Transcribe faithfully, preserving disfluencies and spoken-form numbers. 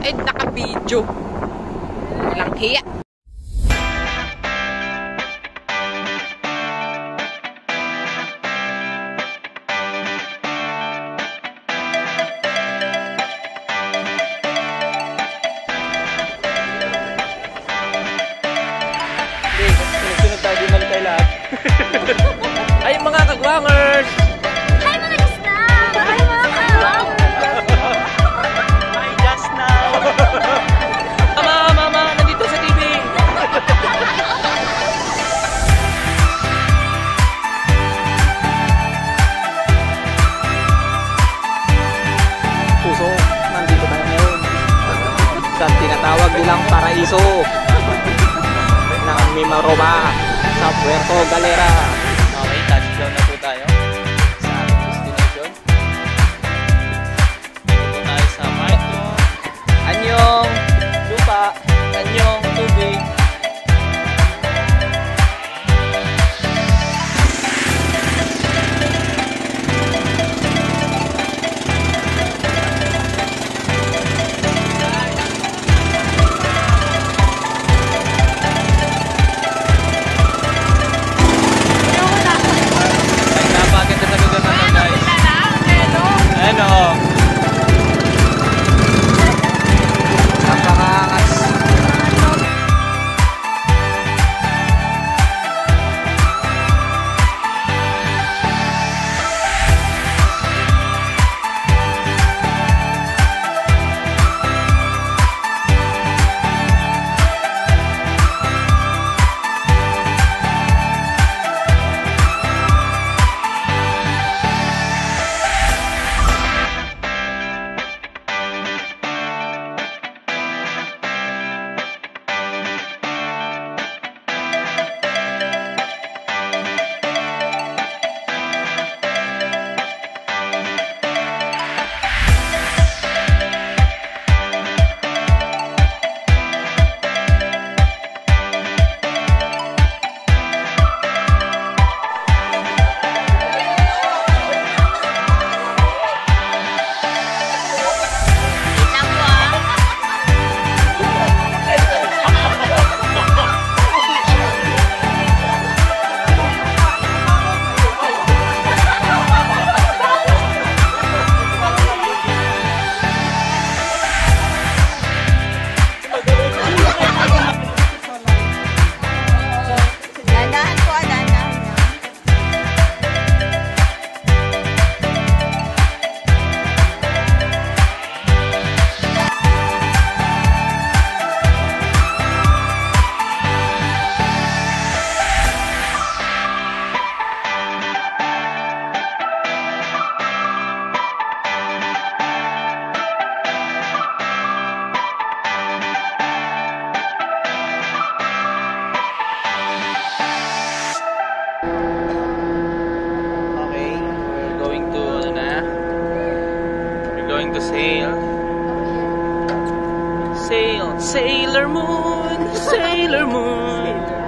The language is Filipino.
and naka-video. Walang hiya. Sunod tayo, di mali tayo lahat. Ay, mga kagwangers! Hi mga gasta! Hi mga kagwangers! Hi, just now! Mama, mama, nandito sa T V! Puso, nandito tayo ngayon. Sa tinatawag nilang paraiso. Ng Mimaropa sa Puerto Galera. Okay, touchdown na po tayo sa ating destination. Dito tayo sa Marco. Anyong lupa, anyong tubig. Ano? Napakaangas. Going to sail. Sail, Sailor Moon, Sailor Moon.